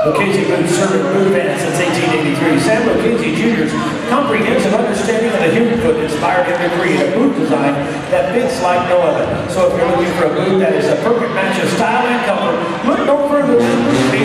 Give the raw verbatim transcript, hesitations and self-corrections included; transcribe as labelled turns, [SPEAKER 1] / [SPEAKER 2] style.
[SPEAKER 1] Lucchese Boots serving boot fans since eighteen eighty-three. Sam Lucchese Junior's comprehensive understanding of the human foot inspired him to create a boot design that fits like no other. So if you're looking for a boot that is a perfect match of style and comfort, look no further than